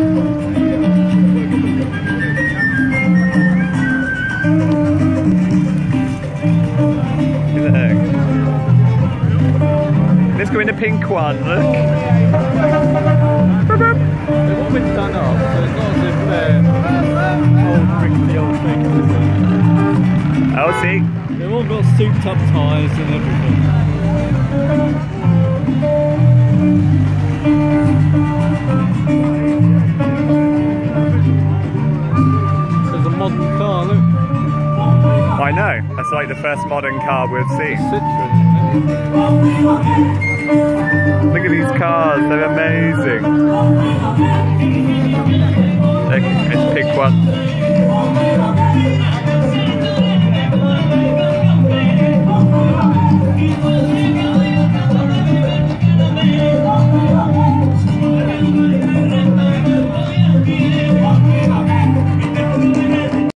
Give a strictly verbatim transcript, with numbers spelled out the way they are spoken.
Let's go in the pink one, look. They've all been done up, so it's not as if they're old, rickety old things, is it? Oh, see? They've all got souped up tyres and everything. There's a modern car, look. I know, that's like the first modern car we've seen. Citroen. Look at these cars, they're amazing. Let's pick one.